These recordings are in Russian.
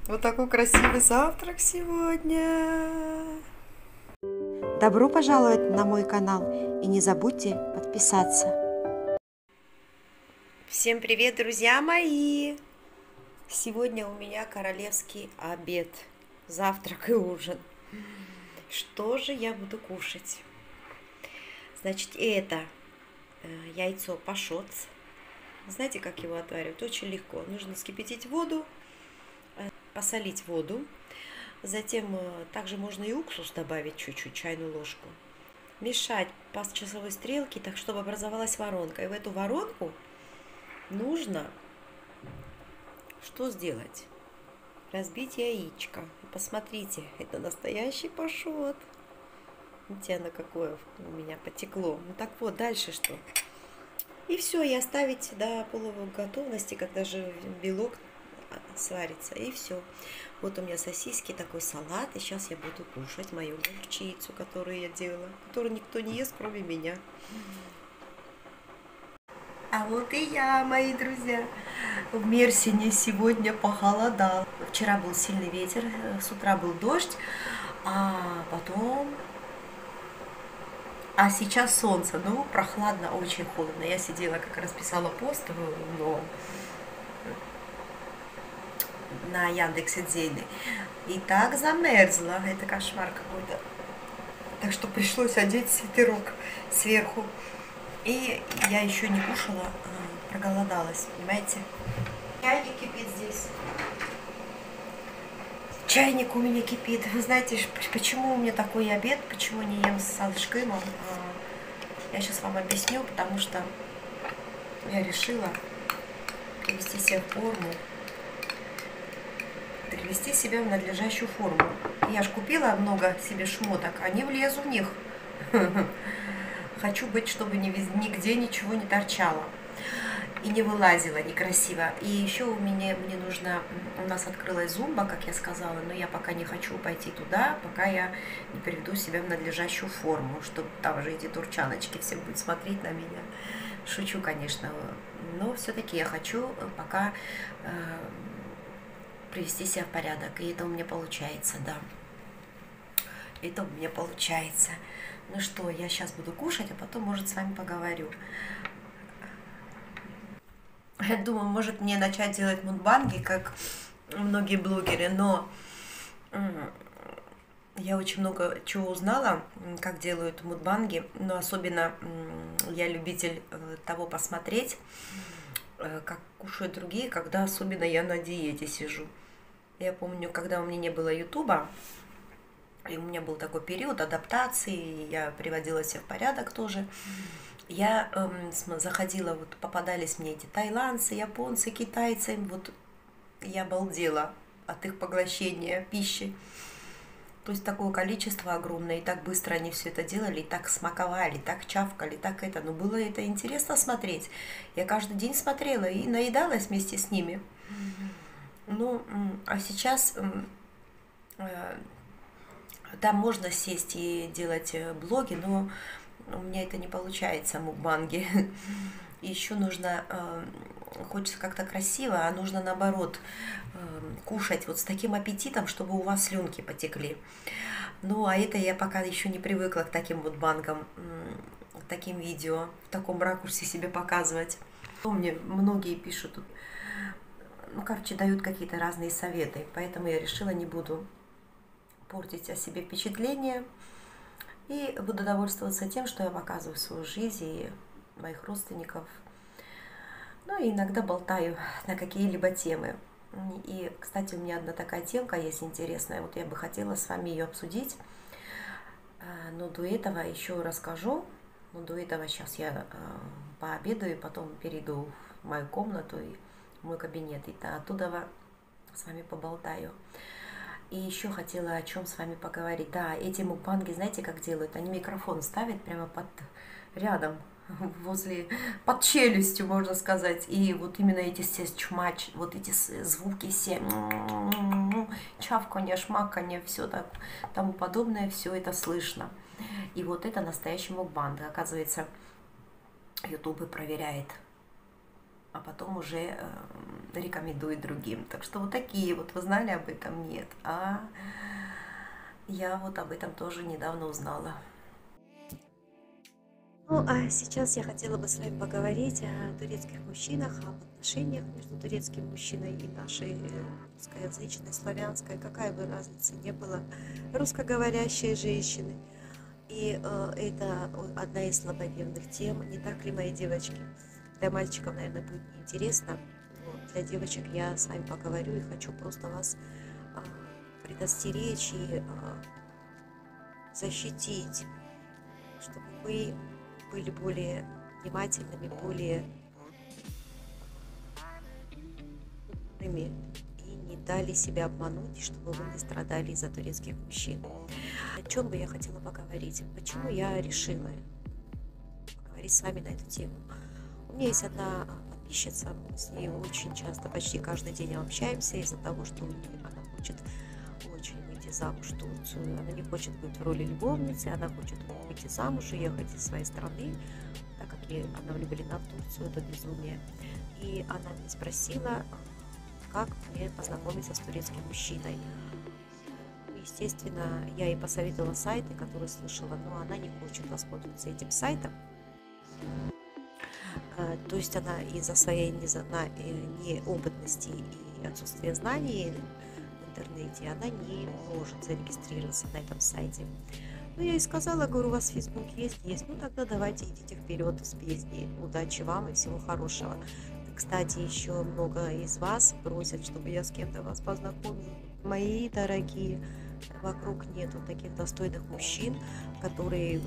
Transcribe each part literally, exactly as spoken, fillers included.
Вот такой красивый завтрак сегодня. Добро пожаловать на мой канал и не забудьте подписаться. Всем привет, друзья мои! Сегодня у меня королевский обед, завтрак и ужин. Что же я буду кушать? Значит, это яйцо пашот. Знаете, как его отваривать? Очень легко. Нужно вскипятить воду, посолить воду. Затем также можно и уксус добавить чуть-чуть, чайную ложку. Мешать по часовой стрелке, так чтобы образовалась воронка. И в эту воронку нужно что сделать? Разбить яичко. Посмотрите, это настоящий пашот. Видите, оно какое у меня потекло. Ну так вот, дальше что? И все, и оставить до полуготовности, когда же белок сварится. И все. Вот у меня сосиски, такой салат. И сейчас я буду кушать мою горчицу, которую я делала. Которую никто не ест, кроме меня. А вот и я, мои друзья. В Мерсине сегодня похолодало. Вчера был сильный ветер, с утра был дождь, а потом... А сейчас солнце, ну, прохладно, очень холодно. Я сидела, как раз писала пост, но на Яндекс.Дзене. И так замерзла. Это кошмар какой-то. Так что пришлось одеть свитерок сверху. И я еще не кушала, проголодалась, понимаете? Чайник кипит здесь. Чайник у меня кипит. Вы знаете, почему у меня такой обед, почему не ем с алшкымом? Я сейчас вам объясню, потому что я решила привести себя в форму, привести себя в надлежащую форму. Я ж купила много себе шмоток, а не влезу в них. Хочу быть, чтобы нигде ничего не торчало и не вылазило некрасиво. И еще у меня мне нужно, у нас открылась зумба, как я сказала, но я пока не хочу пойти туда, пока я не приведу себя в надлежащую форму, чтобы там же эти турчаночки все будут смотреть на меня. Шучу, конечно, но все-таки я хочу пока э, привести себя в порядок, и это у меня получается, да. Это у меня получается. Ну что, я сейчас буду кушать, а потом, может, с вами поговорю. Я думаю, может мне начать делать мукбанги, как многие блогеры, но я очень много чего узнала, как делают мукбанги, но особенно я любитель того посмотреть, как кушают другие, когда особенно я на диете сижу. Я помню, когда у меня не было ютуба, и у меня был такой период адаптации, я приводила себя в порядок тоже. Я эм, заходила, вот попадались мне эти тайландцы, японцы, китайцы, вот я обалдела от их поглощения пищи. То есть такое количество огромное, и так быстро они все это делали, и так смаковали, так чавкали, так это. Но было это интересно смотреть. Я каждый день смотрела и наедалась вместе с ними. Ну, а сейчас... Э, Там можно сесть и делать блоги, но у меня это не получается, мукбанги. Еще нужно, хочется как-то красиво, а нужно наоборот кушать вот с таким аппетитом, чтобы у вас слюнки потекли. Ну, а это я пока еще не привыкла к таким вот банкам, к таким видео, в таком ракурсе себе показывать. Мне многие пишут, ну, короче, дают какие-то разные советы, поэтому я решила, не буду портить о себе впечатление и буду довольствоваться тем, что я показываю свою жизнь и моих родственников. Ну и иногда болтаю на какие-либо темы. И, кстати, у меня одна такая темка есть интересная, вот я бы хотела с вами ее обсудить, но до этого еще расскажу, но до этого сейчас я пообедаю, потом перейду в мою комнату и в мой кабинет, и оттуда с вами поболтаю. И еще хотела о чем с вами поговорить. Да, эти мукбанги, знаете, как делают? Они микрофон ставят прямо под рядом, возле, под челюстью, можно сказать. И вот именно эти все чмач, вот эти звуки все, чавканье, шмаканье, все так, тому подобное, все это слышно. И вот это настоящий мукбанг. Оказывается, YouTube проверяет а потом уже э, рекомендует другим. Так что вот такие вот, вы знали об этом? Нет. А я вот об этом тоже недавно узнала. Ну, а сейчас я хотела бы с вами поговорить о турецких мужчинах, об отношениях между турецким мужчиной и нашей э, русскоязычной, славянской, какая бы разница ни была, русскоговорящей женщины. И э, это одна из злободневных тем, не так ли, мои девочки? Для мальчиков, наверное, будет неинтересно, но для девочек я с вами поговорю и хочу просто вас э, предостеречь и э, защитить, чтобы вы были более внимательными, более умными и не дали себя обмануть, чтобы вы не страдали из-за турецких мужчин. О чем бы я хотела поговорить? Почему я решила поговорить с вами на эту тему? У меня есть одна подписчица, мы с ней очень часто, почти каждый день общаемся из-за того, что она хочет очень выйти замуж в Турцию. Она не хочет быть в роли любовницы, она хочет выйти замуж, уехать из своей страны, так как ей, она влюблена в Турцию, это безумие. И она меня спросила, как мне познакомиться с турецким мужчиной. Естественно, я ей посоветовала сайты, которые слышала, но она не хочет воспользоваться этим сайтом. То есть она из-за своей неопытности и отсутствия знаний в интернете, она не может зарегистрироваться на этом сайте. Ну, я ей сказала, говорю, у вас Facebook есть? Есть. Ну, тогда давайте идите вперед с песней. Удачи вам и всего хорошего. Кстати, еще много из вас просят, чтобы я с кем-то вас познакомила. Мои дорогие, вокруг нету таких достойных мужчин, которые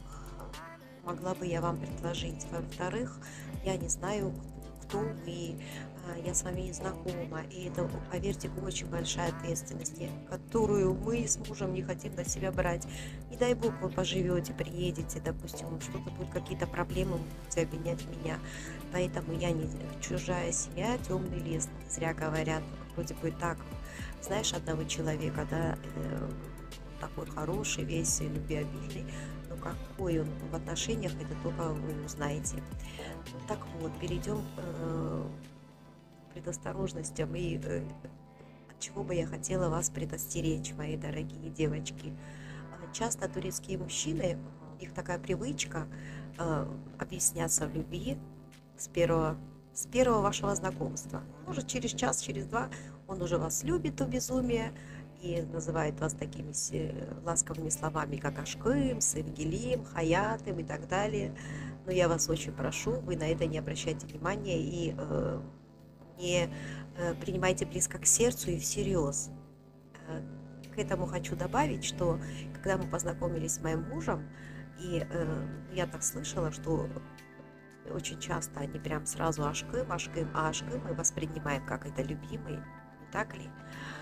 могла бы я вам предложить. Во-вторых, я не знаю, кто вы, я с вами не знакома, и это, поверьте, очень большая ответственность, которую мы с мужем не хотим на себя брать. Не дай бог вы поживете, приедете, допустим, что-то будет, какие-то проблемы, будете обвинять меня. Поэтому я не чужая семья, темный лес, зря говорят. Вроде бы так, знаешь, одного человека, да, э, такой хороший, весь любвеобильный, но какой он в отношениях, это только вы узнаете. Так вот, перейдем к э, предосторожностям и э, от чего бы я хотела вас предостеречь, мои дорогие девочки. Часто турецкие мужчины, их такая привычка э, объясняться в любви с первого, с первого вашего знакомства. Может, через час, через два он уже вас любит до безумия и называет вас такими ласковыми словами, как Ашкым, Севгилим, Хаятым и так далее. Но я вас очень прошу, вы на это не обращайте внимания и э, не э, принимайте близко к сердцу и всерьез. Э, к этому хочу добавить, что когда мы познакомились с моим мужем, и э, я так слышала, что очень часто они прям сразу Ашкым, Ашкым, а Ашкым мы воспринимаем как это любимый, не так ли?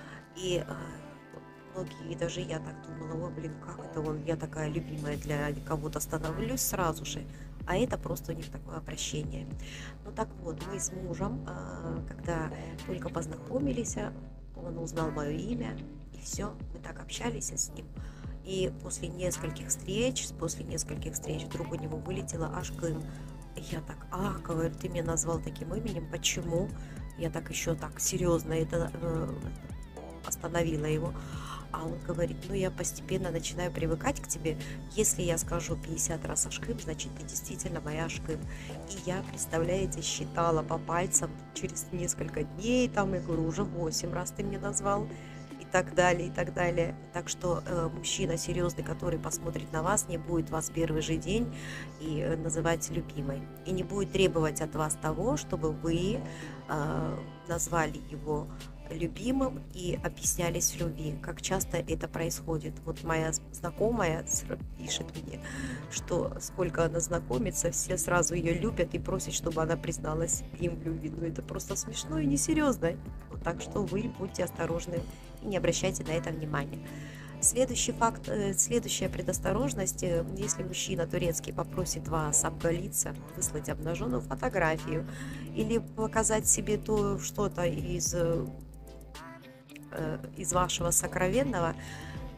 И э, многие, даже я так думала, ой, блин, как это он, я такая любимая для кого-то становлюсь сразу же. А это просто у них такое обращение. Ну так вот, мы с мужем, когда только познакомились, он узнал мое имя, и все, мы так общались с ним. И после нескольких встреч, после нескольких встреч вдруг у него вылетела Ашкым. Я так, а, говорю, ты меня назвал таким именем, почему? Я так еще так серьезно это э, остановила его. А он говорит, ну я постепенно начинаю привыкать к тебе. Если я скажу пятьдесят раз Ашкым, значит ты действительно моя Ашкым. И я, представляете, считала по пальцам через несколько дней, там, я говорю, уже восемь раз ты мне назвал. И так далее, и так далее. Так что э, мужчина серьезный, который посмотрит на вас, не будет вас первый же день и э, называть любимой. И не будет требовать от вас того, чтобы вы э, назвали его любимым и объяснялись в любви, как часто это происходит. Вот моя знакомая пишет мне, что сколько она знакомится, все сразу ее любят и просят, чтобы она призналась им в любви. Ну это просто смешно и несерьезно. Вот, так что вы будьте осторожны и не обращайте на это внимания. Следующий факт, следующая предосторожность, если мужчина турецкий попросит вас обголиться, выслать обнаженную фотографию или показать себе то что-то из из вашего сокровенного,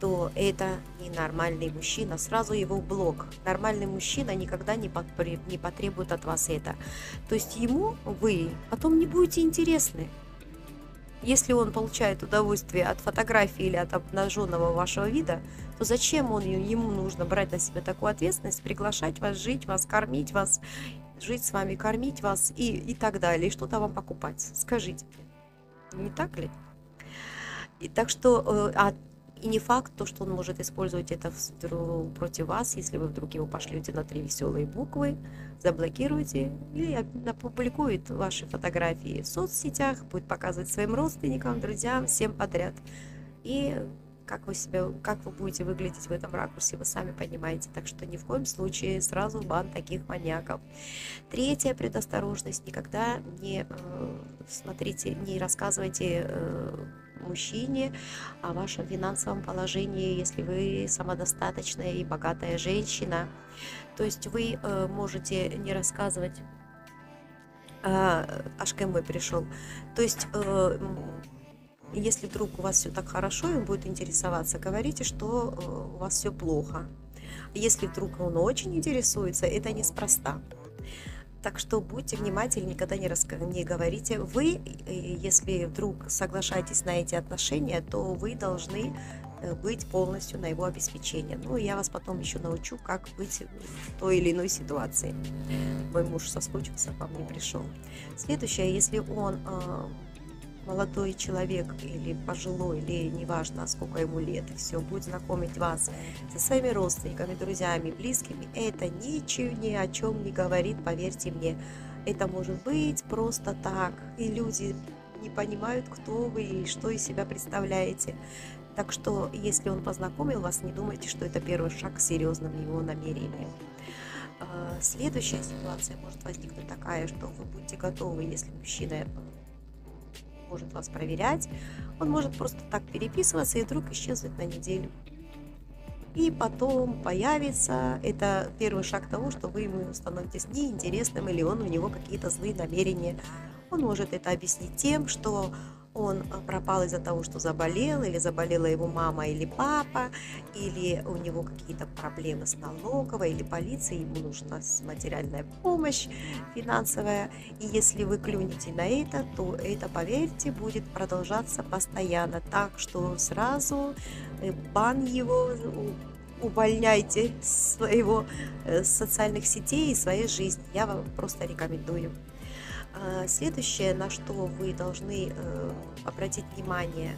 то это ненормальный мужчина. Сразу его в блок. Нормальный мужчина никогда не, подпре- не потребует от вас это. То есть ему вы потом не будете интересны. Если он получает удовольствие от фотографии или от обнаженного вашего вида, то зачем он, ему нужно брать на себя такую ответственность, приглашать вас, жить вас, кормить вас, жить с вами, кормить вас и, и так далее, и что-то вам покупать? Скажите мне, не так ли? И так что, э, а, и не факт то, что он может использовать это в, против вас, если вы вдруг его пошлете на три веселые буквы, заблокируете или опубликует ваши фотографии в соцсетях, будет показывать своим родственникам, друзьям, всем подряд. И как вы себя, как вы будете выглядеть в этом ракурсе, вы сами понимаете. Так что ни в коем случае сразу бан таких маньяков. Третья предосторожность: никогда не э, смотрите, не рассказывайте э, мужчине о вашем финансовом положении, если вы самодостаточная и богатая женщина. То есть вы э, можете не рассказывать, э, аж ко мне пришел. То есть э, если вдруг у вас все так хорошо, и он будет интересоваться, говорите, что э, у вас все плохо. Если вдруг он очень интересуется, это неспроста. Так что будьте внимательны, никогда не, раска... не говорите. Вы, если вдруг соглашаетесь на эти отношения, то вы должны быть полностью на его обеспечение. Ну, я вас потом еще научу, как быть в той или иной ситуации. Мой муж соскучился, по мне пришел. Следующее: если он э, молодой человек или пожилой, или неважно, сколько ему лет, и все, будет знакомить вас со своими родственниками, друзьями, близкими, это ничего ни о чем не говорит, поверьте мне. Это может быть просто так, и люди не понимают, кто вы и что из себя представляете. Так что, если он познакомил вас, не думайте, что это первый шаг к серьезным его намерениям. Следующая ситуация может возникнуть такая, что вы будьте готовы, если мужчина может вас проверять, он может просто так переписываться и вдруг исчезнуть на неделю. И потом появится, это первый шаг того, что вы ему становитесь неинтересным, или он, у него какие-то злые намерения. Он может это объяснить тем, что он пропал из-за того, что заболел, или заболела его мама или папа, или у него какие-то проблемы с налоговой или полицией, ему нужна материальная помощь финансовая. И если вы клюнете на это, то это, поверьте, будет продолжаться постоянно. Так что сразу бан его, увольняйте с своего с социальных сетей и своей жизни. Я вам просто рекомендую. Следующее, на что вы должны э, обратить внимание,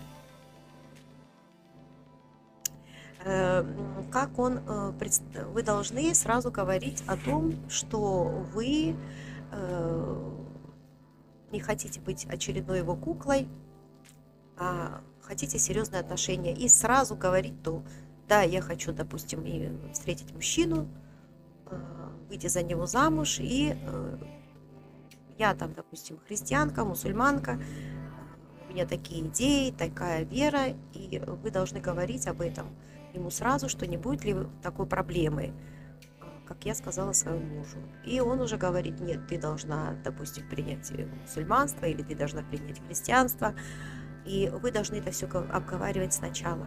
э, как он, э, пред... вы должны сразу говорить о том, что вы э, не хотите быть очередной его куклой, а хотите серьезные отношения, и сразу говорить то: да, я хочу, допустим, встретить мужчину, э, выйти за него замуж, и э, я там, допустим, христианка, мусульманка, у меня такие идеи, такая вера, и вы должны говорить об этом ему сразу, что не будет ли такой проблемы, как я сказала своему мужу. И он уже говорит: нет, ты должна, допустим, принять мусульманство, или ты должна принять христианство, и вы должны это все обговаривать сначала,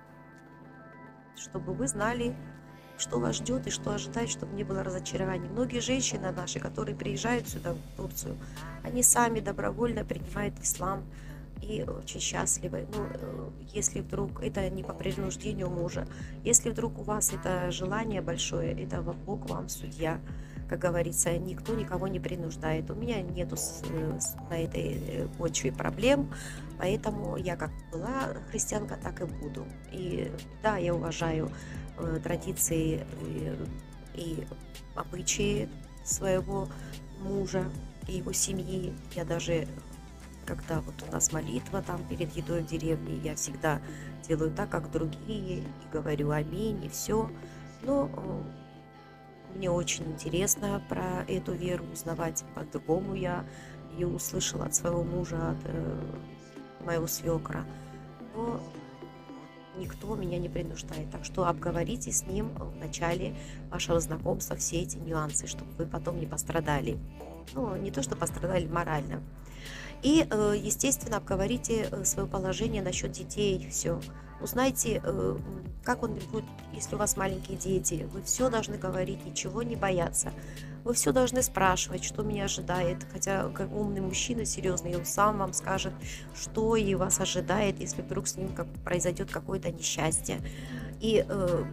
чтобы вы знали, что вас ждет и что ожидать, чтобы не было разочарований. Многие женщины наши, которые приезжают сюда, в Турцию, они сами добровольно принимают ислам и очень счастливы. Ну, если вдруг это не по принуждению мужа, если вдруг у вас это желание большое, это Бог вам судья. Как говорится, никто никого не принуждает. У меня нету с, с, на этой почве проблем, поэтому я как была христианка, так и буду. И да, я уважаю э, традиции и, и обычаи своего мужа и его семьи. Я даже, когда вот у нас молитва там перед едой в деревне, я всегда делаю так, как другие, и говорю аминь, и все. Но мне очень интересно про эту веру узнавать по-другому. Я ее услышала от своего мужа, от э, моего свекра. Но никто меня не принуждает. Так что обговорите с ним в начале вашего знакомства все эти нюансы, чтобы вы потом не пострадали. Ну, не то, что пострадали морально. И, э, естественно, обговорите свое положение насчет детей, все. Узнайте, э, как он будет, если у вас маленькие дети. Вы все должны говорить, ничего не бояться. Вы все должны спрашивать, что меня ожидает. Хотя как умный мужчина, серьезный, он сам вам скажет, что и вас ожидает, если вдруг с ним как произойдет какое-то несчастье. И э,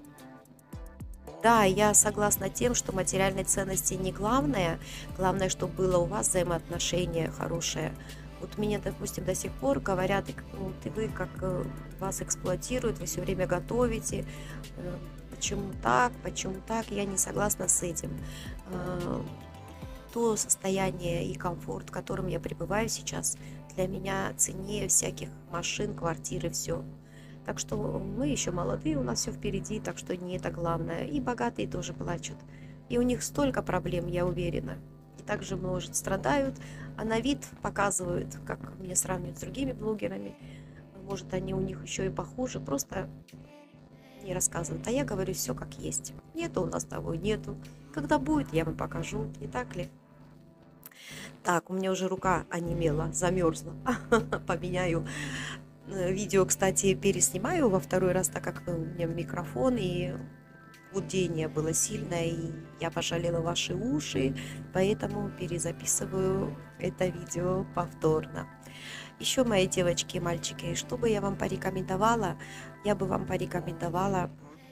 да, я согласна тем, что материальной ценности не главное. Главное, чтобы было у вас взаимоотношение хорошее. Вот мне, допустим, до сих пор говорят, вот, и вы как э, вас эксплуатируют, вы все время готовите. Э, почему так, почему так, я не согласна с этим. Э, то состояние и комфорт, в котором я пребываю сейчас, для меня ценнее всяких машин, квартир и все. Так что мы еще молодые, у нас все впереди, так что не это главное. И богатые тоже плачут. И у них столько проблем, я уверена. И также, может, страдают, а на вид показывают, как меня сравнивают с другими блогерами. Может, они у них еще и похуже, просто не рассказывают. А я говорю все как есть. Нету у нас того, нету. Когда будет, я вам покажу, не так ли? Так, у меня уже рука онемела, замерзла. Поменяю. Видео, кстати, переснимаю во второй раз, так как у меня микрофон и гудение было сильное, и я пожалела ваши уши, поэтому перезаписываю это видео повторно. Еще, мои девочки и мальчики, что бы я вам порекомендовала? Я бы вам порекомендовала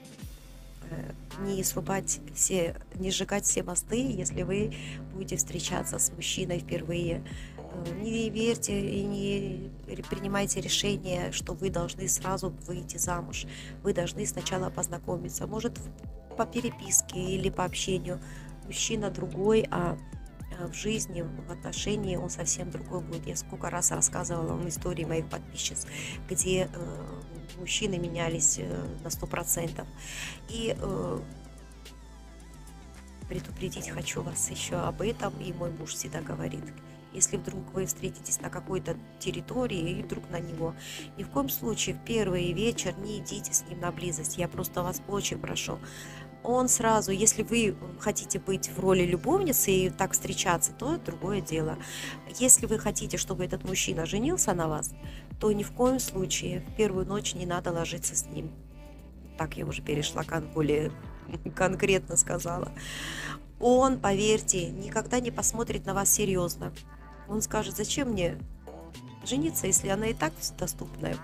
не срубать все, не сжигать все мосты, если вы будете встречаться с мужчиной впервые. Не верьте и не принимайте решение, что вы должны сразу выйти замуж. Вы должны сначала познакомиться. Может, по переписке или по общению. Мужчина другой, а в жизни, в отношении он совсем другой будет. Я сколько раз рассказывала вам истории моих подписчиц, где э, мужчины менялись э, на сто процентов. И э, предупредить хочу вас еще об этом, и мой муж всегда говорит: если вдруг вы встретитесь на какой-то территории и вдруг на него, ни в коем случае в первый вечер не идите с ним на близость. Я просто вас очень прошу. Он сразу, если вы хотите быть в роли любовницы и так встречаться, то другое дело. Если вы хотите, чтобы этот мужчина женился на вас, то ни в коем случае в первую ночь не надо ложиться с ним. Так я уже перешла, более конкретно сказала. Он, поверьте, никогда не посмотрит на вас серьезно. Он скажет: зачем мне жениться, если она и так доступная?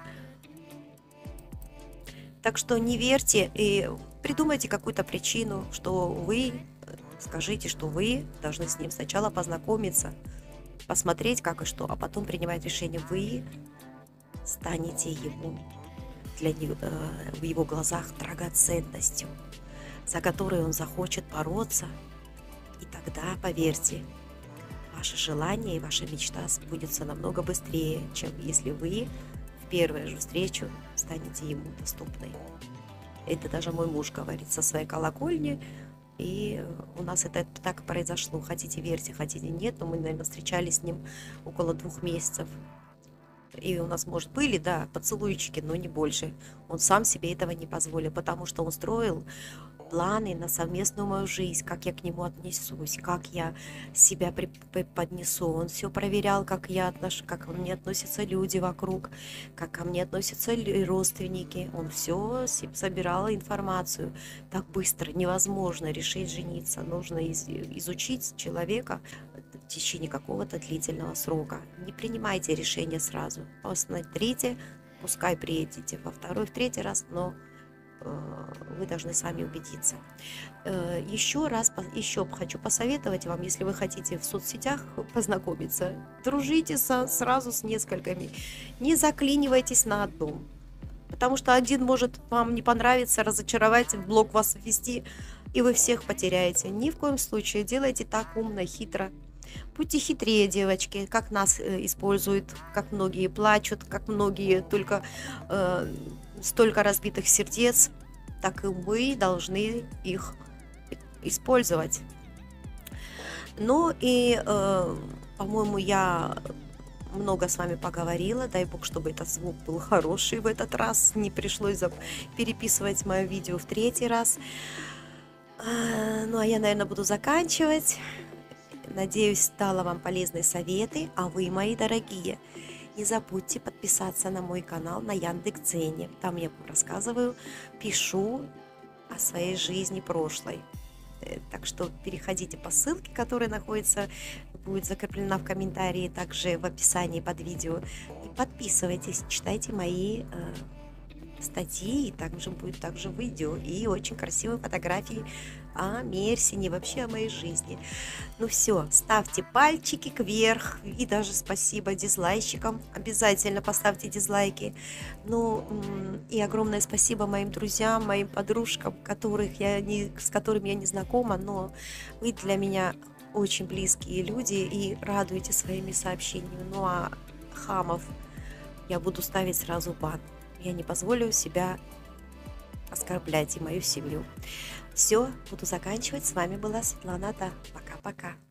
Так что не верьте и придумайте какую-то причину, что вы, скажите, что вы должны с ним сначала познакомиться, посмотреть как и что, а потом принимать решение. Вы станете ему для него, в его глазах драгоценностью, за которой он захочет бороться. И тогда, поверьте, ваше желание и ваша мечта сбудется намного быстрее, чем если вы в первую же встречу станете ему доступной. Это даже мой муж говорит со своей колокольни, и у нас это так произошло. Хотите верьте, хотите нет, но мы, наверное, встречались с ним около двух месяцев. И у нас, может, были, да, поцелуйчики, но не больше. Он сам себе этого не позволил, потому что он строил планы на совместную мою жизнь, как я к нему отнесусь, как я себя поднесу. Он все проверял, как я отнош... как ко мне относятся люди вокруг, как ко мне относятся родственники. Он все собирал информацию. Так быстро невозможно решить жениться. Нужно из... изучить человека в течение какого-то длительного срока. Не принимайте решение сразу. Посмотрите, пускай приедете во второй, в третий раз, но вы должны сами убедиться. Еще раз, еще хочу посоветовать вам, если вы хотите в соцсетях познакомиться, дружите со, сразу с несколькими. Не заклинивайтесь на одном, потому что один может вам не понравиться, разочаровать, в блог вас ввести, и вы всех потеряете. Ни в коем случае делайте так умно, хитро. Будьте хитрее, девочки, как нас э, используют, как многие плачут, как многие только э, столько разбитых сердец, так и мы должны их использовать. Ну и, э, по-моему, я много с вами поговорила. Дай бог, чтобы этот звук был хороший в этот раз, не пришлось переписывать мое видео в третий раз. Э, ну а я, наверное, буду заканчивать. Надеюсь, дала вам полезные советы, а вы, мои дорогие, не забудьте подписаться на мой канал на Яндекс.Дзене. Там я вам рассказываю, пишу о своей жизни прошлой. Э, Так что переходите по ссылке, которая находится, будет закреплена в комментарии, также в описании под видео. И подписывайтесь, читайте мои э, статьи, и также будет также видео и очень красивые фотографии о Мерсине, вообще о моей жизни. Ну все, ставьте пальчики кверх и даже спасибо дизлайщикам, обязательно поставьте дизлайки. Ну м, и огромное спасибо моим друзьям, моим подружкам, которых я не, с которыми я не знакома, но вы для меня очень близкие люди и радуете своими сообщениями. Ну а хамов я буду ставить сразу бан. Я не позволю себя оскорблять и мою семью. Все, буду заканчивать. С вами была Светлана Да. Пока-пока.